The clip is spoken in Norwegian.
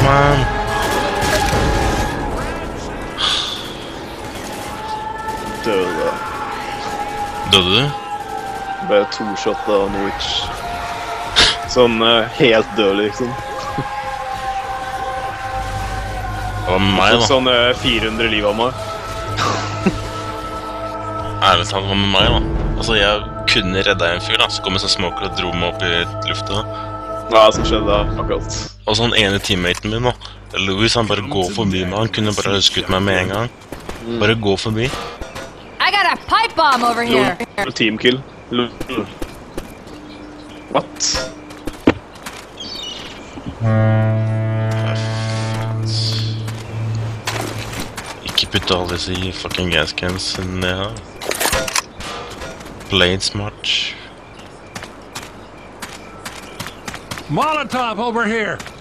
man. Døde. Døde du? Ble to-shot av Norwich. Sånn helt død, liksom. Det var med meg, da. Sånn 400 liv av meg. Ærlig talt, det var med meg, da. Altså, jeg kunne redda en fyr, da. Så kom en sånn smoker og dro meg opp i lufta. Hva som skjedde akkurat? Og sånn ene teammaten min, da. Louis, han bare går forbi meg. Han kunne bare skutt meg med en gang. Bare gå forbi. I got a pipe bomb over here. Teamkill. What? Ikke putte alle disse i fucking gascans ned her. Played smart. Molotov over here.